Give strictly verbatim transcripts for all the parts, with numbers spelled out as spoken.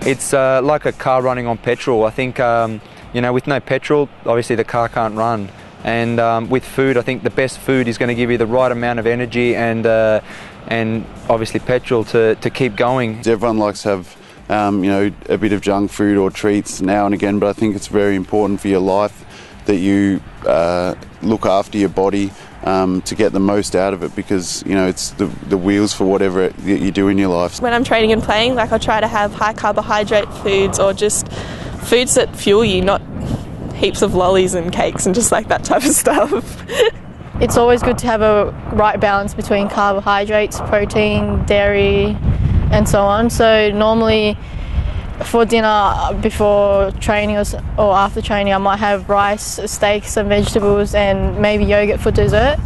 it's uh, like a car running on petrol. I think, um, you know, with no petrol, obviously the car can't run. And um, with food, I think the best food is going to give you the right amount of energy and uh, and obviously petrol to, to keep going. Everyone likes to have um, you know, a bit of junk food or treats now and again, but I think it's very important for your life that you uh, look after your body um, to get the most out of it, because you know it's the, the wheels for whatever it, you do in your life. When I'm training and playing, like I try to have high carbohydrate foods or just foods that fuel you, not heaps of lollies and cakes and just like that type of stuff. It's always good to have a right balance between carbohydrates, protein, dairy and so on. So normally for dinner before training or, or after training I might have rice, steaks and vegetables and maybe yogurt for dessert.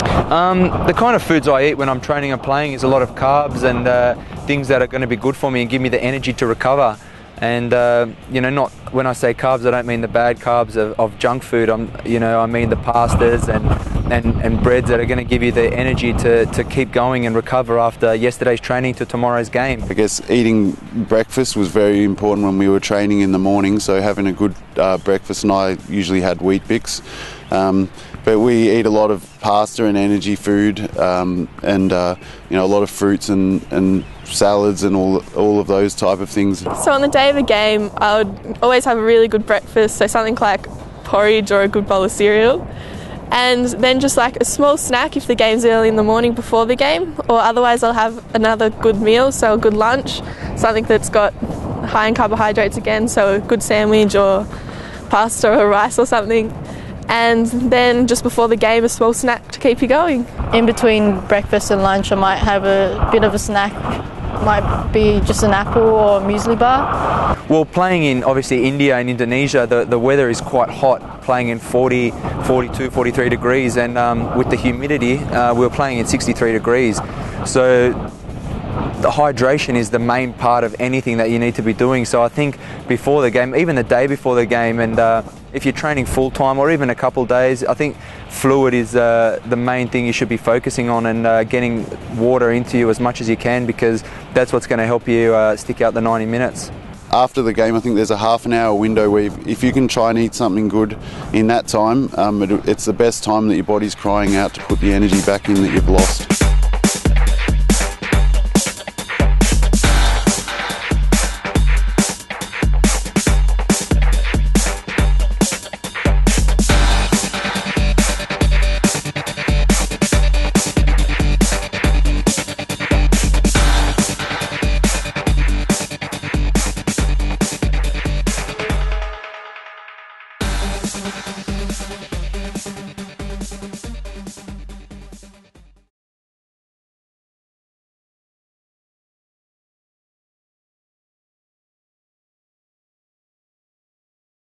Um, the kind of foods I eat when I'm training and playing is a lot of carbs and uh, things that are going to be good for me and give me the energy to recover. And uh, you know, not when I say carbs, I don't mean the bad carbs of, of junk food. I'm, you know, I mean the pastas and, and, and breads that are going to give you the energy to, to keep going and recover after yesterday's training to tomorrow's game. I guess eating breakfast was very important when we were training in the morning, so having a good uh, breakfast, and I usually had Weet Bix. Um, but we eat a lot of pasta and energy food, um, and uh, you know, a lot of fruits and, and salads and all all of those type of things. So on the day of a game, I would always have a really good breakfast, so something like porridge or a good bowl of cereal, and then just like a small snack if the game's early in the morning before the game, or otherwise I'll have another good meal, so a good lunch, something that's got high in carbohydrates again, so a good sandwich or pasta or rice or something. And then just before the game, a small snack to keep you going. In between breakfast and lunch I might have a bit of a snack. Might be just an apple or a muesli bar. Well, playing in obviously India and Indonesia, the, the weather is quite hot, playing in forty, forty-two, forty-three degrees, and um, with the humidity uh, we were playing in sixty-three degrees. So the hydration is the main part of anything that you need to be doing. So I think before the game, even the day before the game, and uh, if you're training full time or even a couple of days, I think fluid is uh, the main thing you should be focusing on, and uh, getting water into you as much as you can, because that's what's going to help you uh, stick out the ninety minutes. After the game, I think there's a half an hour window where if you can try and eat something good in that time, um, it, it's the best time that your body's crying out to put the energy back in that you've lost. We'll be right back.